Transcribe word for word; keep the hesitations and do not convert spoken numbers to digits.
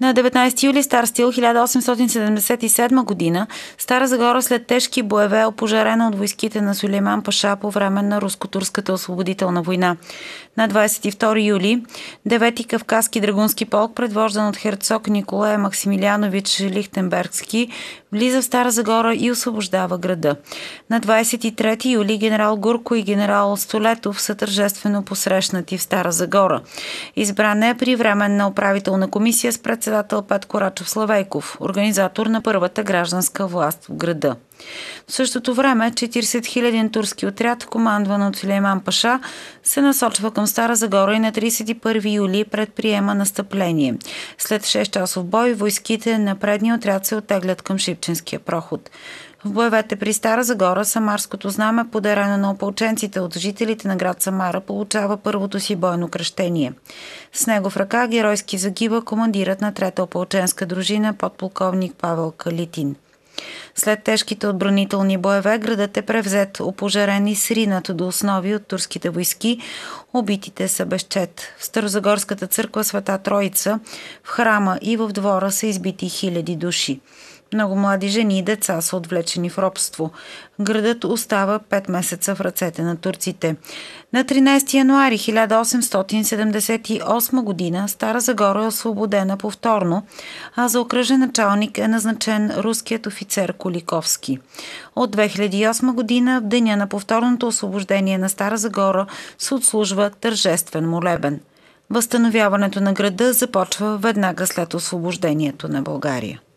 На деветнайсети юли Стар стил хиляда осемстотин седемдесет и седма година Стара Загора след тежки боеве е опожарена от войските на Сюлейман Паша по време на Руско-турската освободителна война. На двайсет и втори юли девети Кавказски драгунски полк, предвождан от херцог Николай Максимилианович Лихтенбергски, влиза в Стара Загора и освобождава града. На двайсет и трети юли генерал Гурко и генерал Столетов са тържествено посрещнати в Стара Загора. Избран е при временна управителна комисия с председател Петко Рачов Славейков, организатор на първата гражданска власт в града. В същото време четирийсет хиляден турски отряд, командван от Сюлейман Паша, се насочва към Стара Загора и на трийсет и първи юли предприема настъпление. След шест часов бой войските на предния отряд се оттеглят към Шипченския проход. В боевете при Стара Загора самарското знаме, подарено на опълченците от жителите на град Самара, получава първото си бойно кръщение. С него в ръка геройски загива командирът на трета опълченска дружина, подполковник Павел Калитин. След тежките отбранителни боеве градът е превзет, опожарен и сринат до основи от турските войски. Убитите са безчет. В Старозагорската църква Света Троица, в храма и в двора са избити хиляди души. Много млади жени и деца са отвлечени в робство. Градът остава пет месеца в ръцете на турците. На тринайсети януари хиляда осемстотин седемдесет и осма година Стара Загора е освободена повторно, а за окръжен началник е назначен руският офицер Куликовски. От две хиляди и осма година, в деня на повторното освобождение на Стара Загора, се отслужва тържествен молебен. Възстановяването на града започва веднага след освобождението на България.